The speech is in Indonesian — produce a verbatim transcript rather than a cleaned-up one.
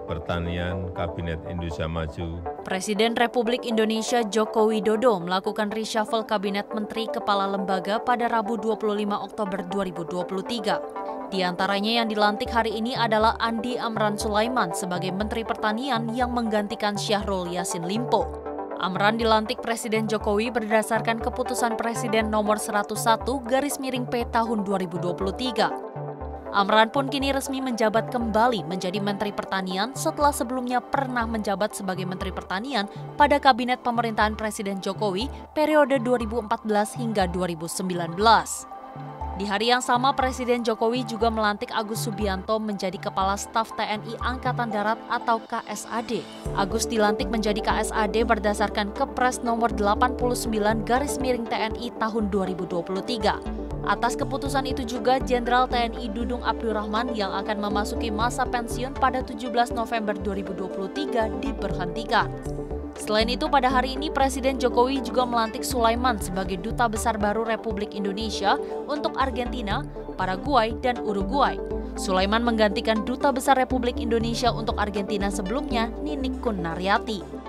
Pertanian Kabinet Indonesia Maju. Presiden Republik Indonesia Joko Widodo melakukan reshuffle Kabinet Menteri Kepala Lembaga pada Rabu dua puluh lima Oktober dua ribu dua puluh tiga. Di antaranya yang dilantik hari ini adalah Andi Amran Sulaiman sebagai Menteri Pertanian yang menggantikan Syahrul Yassin Limpo. Amran dilantik Presiden Jokowi berdasarkan keputusan Presiden nomor seratus satu garis miring P tahun dua ribu dua puluh tiga. Amran pun kini resmi menjabat kembali menjadi Menteri Pertanian setelah sebelumnya pernah menjabat sebagai Menteri Pertanian pada Kabinet Pemerintahan Presiden Jokowi periode dua ribu empat belas hingga dua ribu sembilan belas. Di hari yang sama, Presiden Jokowi juga melantik Agus Subianto menjadi Kepala Staf T N I Angkatan Darat atau K S A D. Agus dilantik menjadi K S A D berdasarkan Kepres nomor delapan puluh sembilan garis miring T N I tahun dua ribu dua puluh tiga. Atas keputusan itu juga, Jenderal T N I Dudung Abdurrahman yang akan memasuki masa pensiun pada tujuh belas November dua ribu dua puluh tiga diberhentikan. Selain itu, pada hari ini Presiden Jokowi juga melantik Sulaiman sebagai Duta Besar baru Republik Indonesia untuk Argentina, Paraguay, dan Uruguay. Sulaiman menggantikan Duta Besar Republik Indonesia untuk Argentina sebelumnya, Nining Kunnaryati.